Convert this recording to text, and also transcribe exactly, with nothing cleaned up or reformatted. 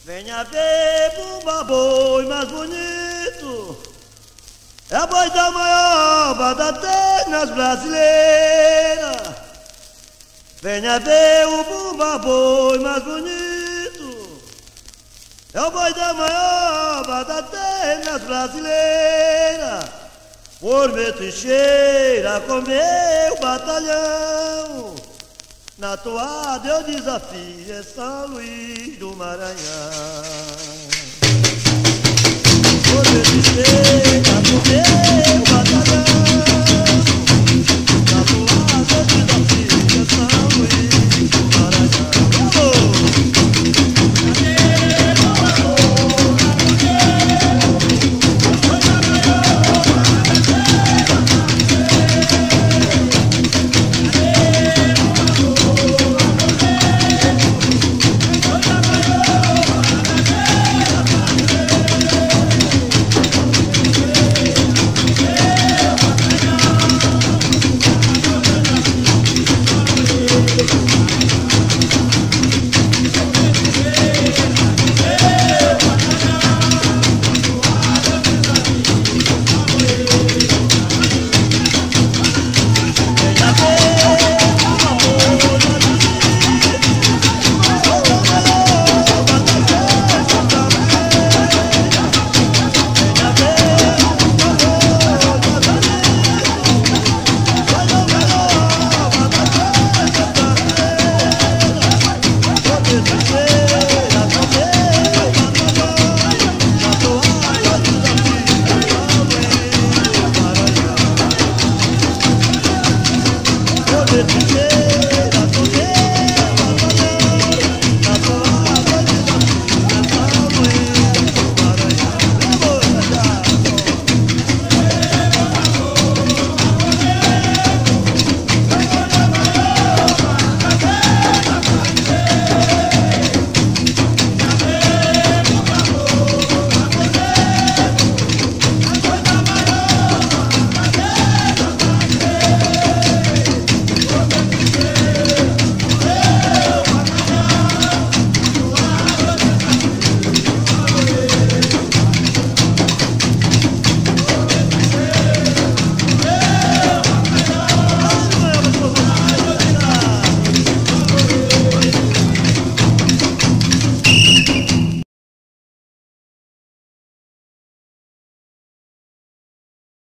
Venha ver Bumba Boi mais bonito. É o boi da maior das terras brasileiras. Venha ver o Bumba Boi mais bonito. É o boi da maior das terras brasileiras. Por ver trincheira com meu batalhão. Na toada eu desafio é São Luís do Maranhão. Por ver trincheira com meu